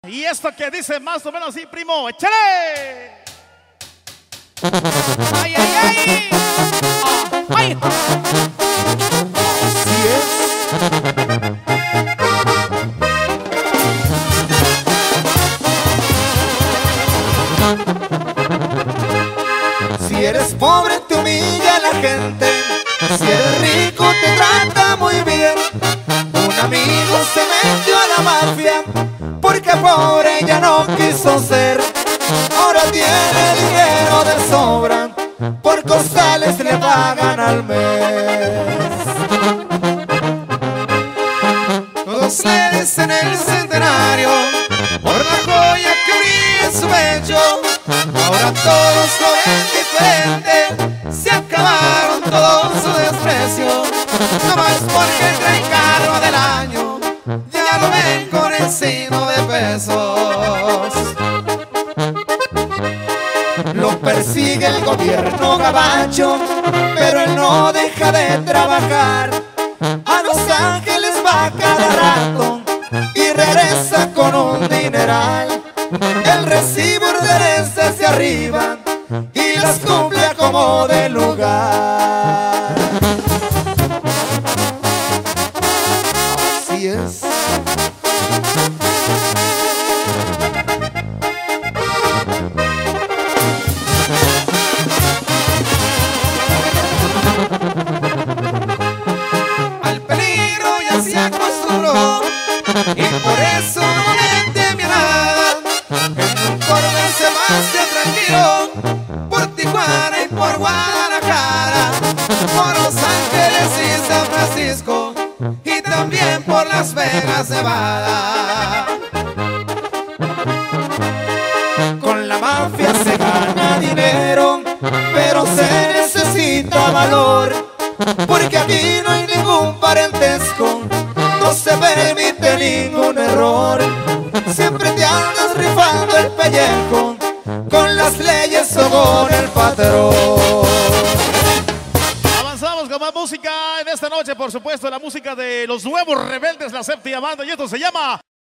Y esto que dice más o menos así, primo, ¡échale! ¡Ay, ay, ay! ¡Ay! Así es. Si eres pobre te humilla la gente, si eres rico te trata muy bien. Un amigo se metió a la mafia porque pobre ya no quiso ser. Ahora tiene dinero de sobra, por costales le pagan al mes. Todos le dicen el centenario por la joya que brilla en su pecho. Ahora todos lo ven diferente, se acabaron todo su desprecio. No más porque trae carro del año, ya lo ven con el signo de pesos. Lo persigue el gobierno gabacho, pero él no deja de trabajar. A Los Ángeles va cada rato y regresa con un dineral. Él recibe órdenes desde arriba y las cumple a como de lugar. Así es. Al peligro ya se acostumbró y por eso no le teme a nada. En un Corvette se pasea tranquilo por Tijuana y por Guadalajara, por Los Ángeles y San Francisco y también por Las Vegas, Nevada. Con la mafia se gana dinero, pero se necesita valor, porque aquí no hay ningún parentesco, no se permite ningún error. Siempre te andas rifando el pellejo con las leyes o con el patrón. Avanzamos con más música en esta noche, por supuesto, la música de los nuevos rebeldes, la séptima banda, y esto se llama